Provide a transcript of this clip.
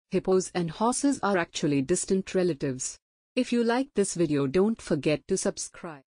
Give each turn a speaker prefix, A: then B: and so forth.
A: Hippos and horses are actually distant relatives. If you like this video, don't forget to subscribe.